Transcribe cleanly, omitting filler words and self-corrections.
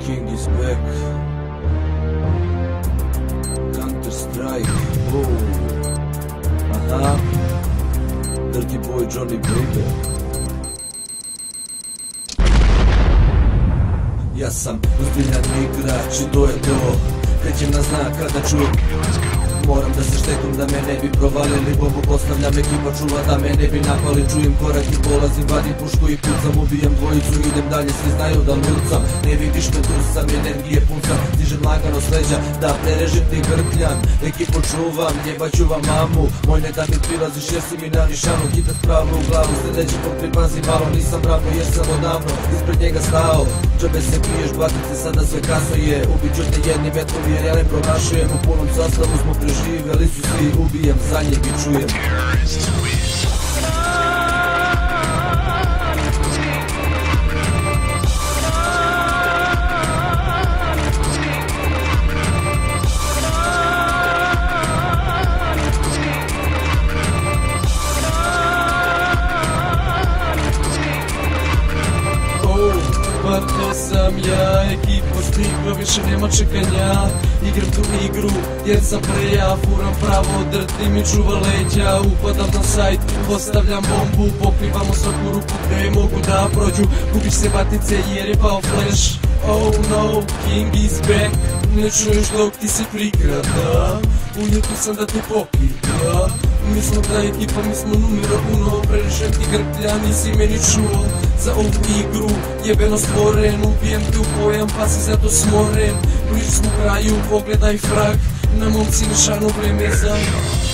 King is back. Counter Strike. Boom. Aha. Dirty boy Johnny Baby. Ja sam ozbiljan igrač i to je to. Krećem na znak kada čujem. Moram da se štetim da me ne bi provalili. Bombu postavljam, ekipa čuva da me ne bi napali. Čujem korak i polazim, vadim pušku i pucam. Ubijam dvojicu, idem dalje, svi znaju da lucam. Ne vidiš me, tu sam, energije pucam. Stižem lagano s leđa, da prerežim ti grkljan. Ekipu čuvam, jebaću vam mamu. Moj ne da mi prilaziš jer si mi na nišanu. Kita spravo u glavu, sljedeći put pripazi malo. Nisam bravo jer sam odavno ispred njega stao. Džabe se piješ, batice, sada sve kasno je. Ubiću te jednim metrom jer ja ne promašujem. U punom sastavu smo živeli su svi, ubijem za njeg i čujem. Pa to sam ja, ekipa stigla, više nema čekanja. Igram tu igru jer sam preja, furam pravo, drtim i čuva leđa. Upadam na sajt, postavljam bombu, pokrivamo svaku ruku gde mogu da prođu. Gubiš se batice jer je pao flash. Oh no, King is back. Ne čuješ dok ti se prikrada. Ujetu sam da te pokida. Mi smo ta ekipa, mi smo numero uno. Prerežem ti grklja, nisi meni čuo. Za ovu igru, jebeno stvoren. Ubijem te u pojam, pa si zato smoren. Bliži smo kraju, pogledaj frag. Na momci nišano vreme za